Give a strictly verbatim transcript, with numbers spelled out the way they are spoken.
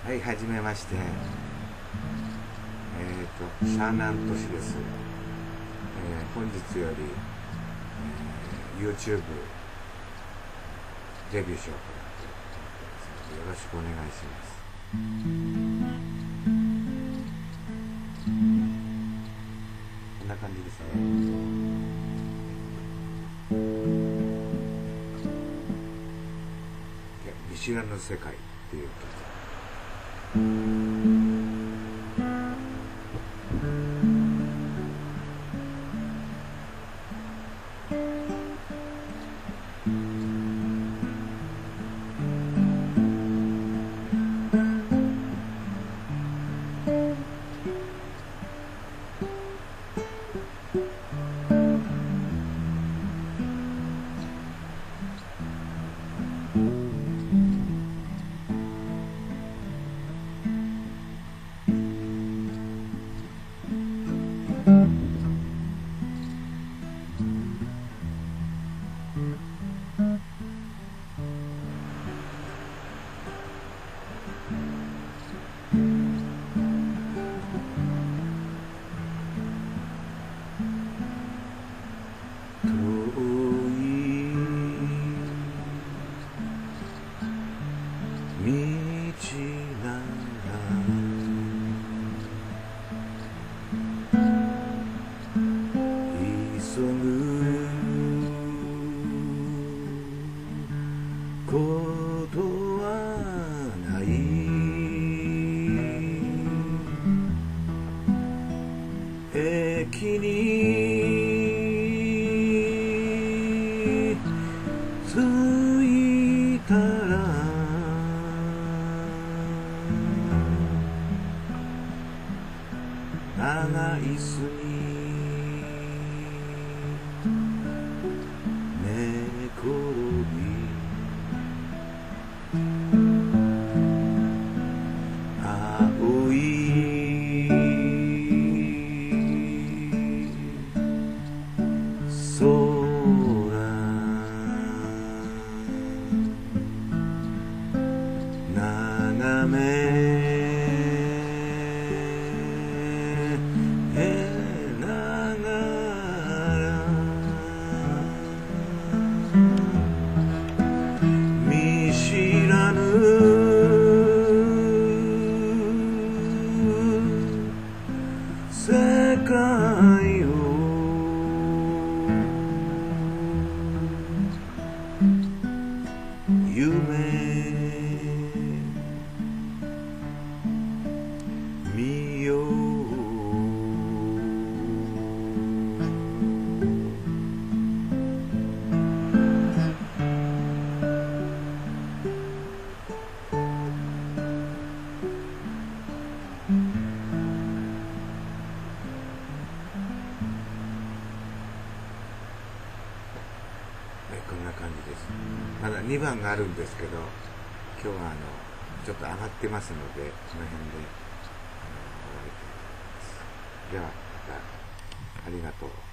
はい、はじめまして。えっ、と、シャーナン都市です。えー本日より、えー YouTube デビューしようかなと思ってますので、よろしくお願いします。こんな感じですね。見知らぬ世界っていう曲。遠い道なら急ぐことはない駅に着いたら長椅子に寝転び青い空眺めながら見知らぬ世界を夢見ようこんな感じです。まだにばんがあるんですけど、今日はあのちょっと上がってますので、この辺であの終わりたいと思います。ではまた、ありがとう。